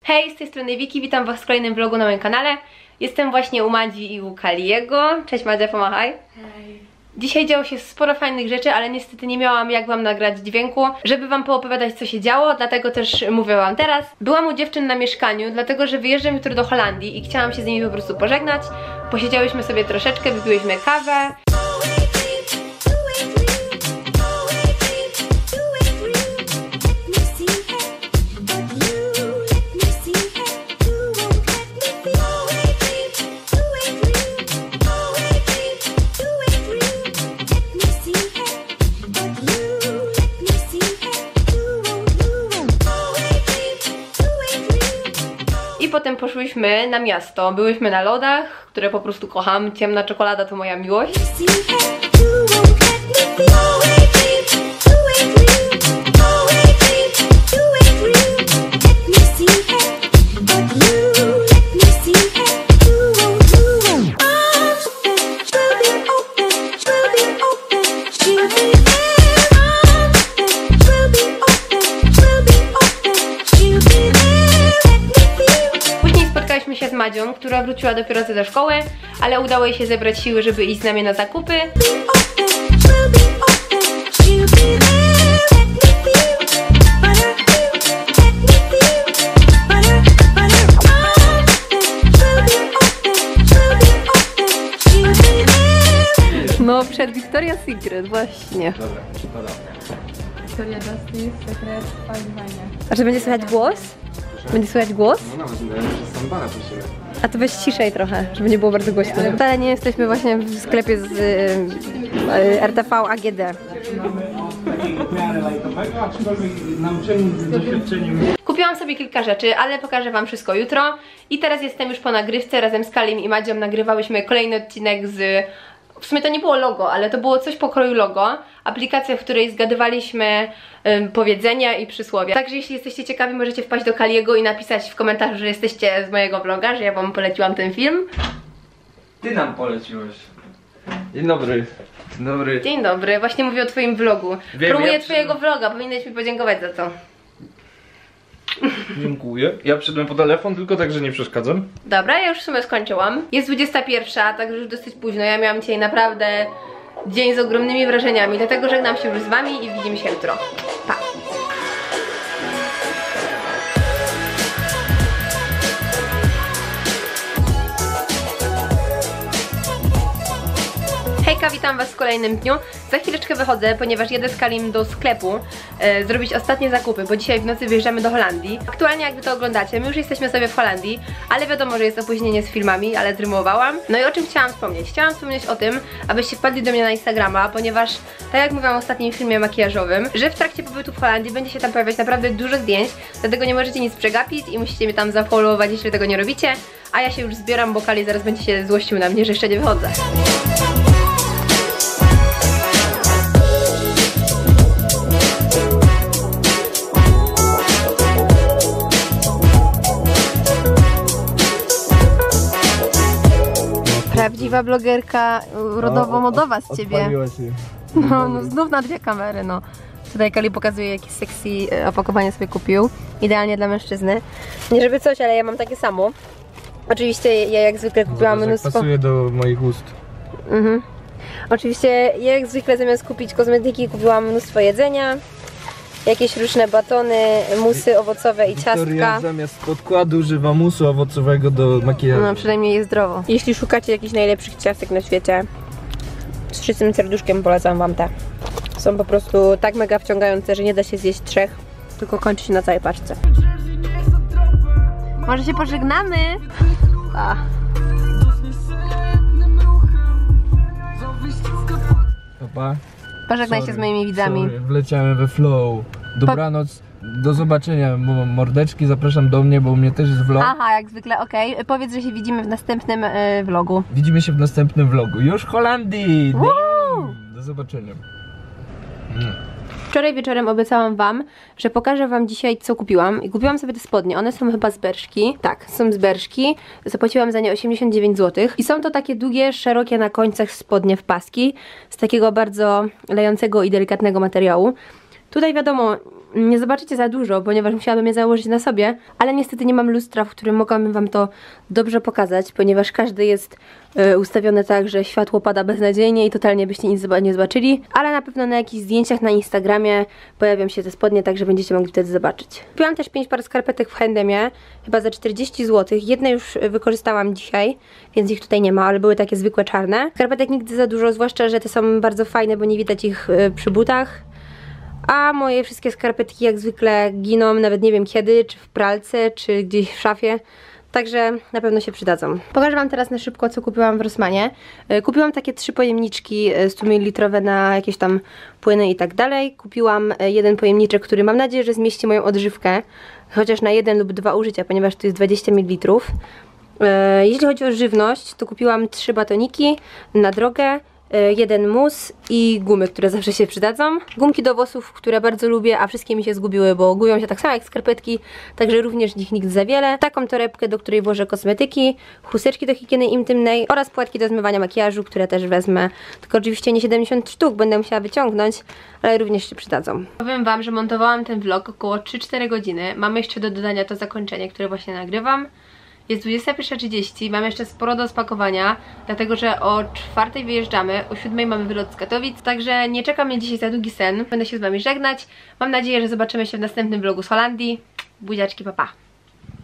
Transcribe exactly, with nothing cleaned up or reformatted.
Hej, z tej strony Wiki, witam was w kolejnym vlogu na moim kanale. Jestem właśnie u Madzi i u Kaliego. Cześć Madzia, pomachaj. Hej. Dzisiaj działo się sporo fajnych rzeczy, ale niestety nie miałam jak wam nagrać dźwięku, żeby wam poopowiadać co się działo, dlatego też mówię wam teraz. Byłam u dziewczyn na mieszkaniu, dlatego że wyjeżdżam jutro do Holandii i chciałam się z nimi po prostu pożegnać. Posiedziałyśmy sobie troszeczkę, wypiłyśmy kawę. I potem poszłyśmy na miasto, byłyśmy na lodach, które po prostu kocham, ciemna czekolada to moja miłość. Się z Madzią, która wróciła dopiero ze szkoły, ale udało jej się zebrać siły, żeby iść z nami na zakupy. No, przed Victoria's Secret, właśnie. Dobra, przypada. Victoria Justice, sekret, fajnie. A czy będzie słychać głos? Będzie słychać głos? No nawet nie wiem, że sam bara pusimy. A to weź ciszej trochę, żeby nie było bardzo głośno. Wcale nie jesteśmy właśnie w sklepie z y, y, R T V A G D. Kupiłam sobie kilka rzeczy, ale pokażę wam wszystko jutro. I teraz jestem już po nagrywce, razem z Kalim i Madzią nagrywałyśmy kolejny odcinek z... W sumie to nie było logo, ale to było coś pokroju logo. Aplikacja, w której zgadywaliśmy ym, powiedzenia i przysłowia. Także jeśli jesteście ciekawi, możecie wpaść do Kaliego i napisać w komentarzu, że jesteście z mojego vloga, że ja wam poleciłam ten film. Ty nam poleciłeś. Dzień dobry. Dzień dobry. Dzień dobry, właśnie mówię o twoim vlogu. Wiem, Promuję ja twojego vloga, powinieneś mi podziękować za to. Dziękuję. Ja przyszedłem po telefon, tylko tak, że nie przeszkadzam. Dobra, ja już w sumie skończyłam. Jest dwudziesta pierwsza, także już dosyć późno. Ja miałam dzisiaj naprawdę dzień z ogromnymi wrażeniami, dlatego żegnam się już z wami i widzimy się jutro. Pa! Hejka, witam was w kolejnym dniu. Za chwileczkę wychodzę, ponieważ jedę z Kalim do sklepu e, zrobić ostatnie zakupy, bo dzisiaj w nocy wyjeżdżamy do Holandii. Aktualnie jak wy to oglądacie, my już jesteśmy sobie w Holandii, ale wiadomo, że jest opóźnienie z filmami, ale zrymowałam. No i o czym chciałam wspomnieć? Chciałam wspomnieć o tym, abyście wpadli do mnie na Instagrama, ponieważ tak jak mówiłam w ostatnim filmie makijażowym, że w trakcie pobytu w Holandii będzie się tam pojawiać naprawdę dużo zdjęć, dlatego nie możecie nic przegapić i musicie mnie tam zafollowować, jeśli tego nie robicie. A ja się już zbieram, bo Kali zaraz będzie się złościł na mnie, że jeszcze nie wychodzę. Prawdziwa blogerka rodowo-modowa z ciebie. No, no znów na dwie kamery, no. Tutaj Kali pokazuje, jakie sexy opakowanie sobie kupił. Idealnie dla mężczyzny. Nie żeby coś, ale ja mam takie samo. Oczywiście ja jak zwykle kupiłam Zobacz, mnóstwo... pasuje do moich ust. Mhm. Oczywiście ja jak zwykle zamiast kupić kosmetyki kupiłam mnóstwo jedzenia. Jakieś różne batony, musy owocowe i ciastka. Victoria zamiast podkładu używa musu owocowego do makijażu. No przynajmniej jest zdrowo. Jeśli szukacie jakichś najlepszych ciastek na świecie, z czystym serduszkiem polecam wam te. Są po prostu tak mega wciągające, że nie da się zjeść trzech, tylko kończy się na całej paczce. Może się pożegnamy? A. Pa. Pożegnaj Sorry, się z moimi widzami. Sorry, wleciałem we flow. Dobranoc, do zobaczenia mordeczki, zapraszam do mnie, bo u mnie też jest vlog. Aha, jak zwykle, okej. Okay. Powiedz, że się widzimy w następnym y, vlogu. Widzimy się w następnym vlogu. Już w Holandii! Woo! Do zobaczenia. Mm. Wczoraj wieczorem obiecałam wam, że pokażę wam dzisiaj, co kupiłam. I kupiłam sobie te spodnie, one są chyba z Berszki. Tak, są z Berszki. Zapłaciłam za nie osiemdziesiąt dziewięć złotych. I są to takie długie, szerokie na końcach spodnie w paski. Z takiego bardzo lejącego i delikatnego materiału. Tutaj wiadomo, nie zobaczycie za dużo, ponieważ musiałabym je założyć na sobie, ale niestety nie mam lustra, w którym mogłabym wam to dobrze pokazać, ponieważ każdy jest y, ustawiony tak, że światło pada beznadziejnie i totalnie byście nic nie zobaczyli, ale na pewno na jakichś zdjęciach na Instagramie pojawią się te spodnie, także będziecie mogli wtedy zobaczyć. Kupiłam też pięć par skarpetek w H and M-ie, chyba za czterdzieści złotych. Jedne już wykorzystałam dzisiaj, więc ich tutaj nie ma, ale były takie zwykłe czarne. Skarpetek nigdy za dużo, zwłaszcza, że te są bardzo fajne, bo nie widać ich y, przy butach. A moje wszystkie skarpetki jak zwykle giną, nawet nie wiem kiedy, czy w pralce, czy gdzieś w szafie. Także na pewno się przydadzą. Pokażę wam teraz na szybko, co kupiłam w Rossmanie. Kupiłam takie trzy pojemniczki sto mililitrowe na jakieś tam płyny i tak dalej. Kupiłam jeden pojemniczek, który mam nadzieję, że zmieści moją odżywkę, chociaż na jeden lub dwa użycia, ponieważ to jest dwadzieścia mililitrów. Jeśli chodzi o żywność, to kupiłam trzy batoniki na drogę, jeden mus i gumy, które zawsze się przydadzą. Gumki do włosów, które bardzo lubię, a wszystkie mi się zgubiły, bo gubią się tak samo jak skarpetki, także również nich nigdy za wiele. Taką torebkę, do której włożę kosmetyki, chusteczki do higieny intymnej oraz płatki do zmywania makijażu, które też wezmę. Tylko oczywiście nie siedemdziesiąt sztuk, będę musiała wyciągnąć, ale również się przydadzą. Powiem wam, że montowałam ten vlog około trzy cztery godziny. Mam jeszcze do dodania to zakończenie, które właśnie nagrywam. Jest dwudziesta pierwsza trzydzieści, mam jeszcze sporo do spakowania, dlatego że o czwartej wyjeżdżamy, o siódmej mamy wylot z Katowic, także nie czeka mnie dzisiaj za długi sen. Będę się z wami żegnać. Mam nadzieję, że zobaczymy się w następnym vlogu z Holandii. Buziaczki, pa pa!